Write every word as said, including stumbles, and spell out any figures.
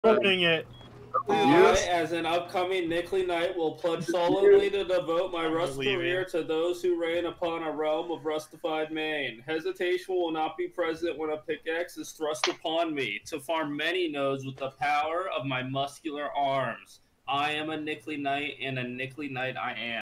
Opening it. I, as an upcoming Nickley Knight, will pledge solemnly to devote my rust career to those who reign upon a realm of rustified Maine. Hesitation will not be present when a pickaxe is thrust upon me, to farm many nodes with the power of my muscular arms. I am a Nickley Knight, and a Nickley Knight I am.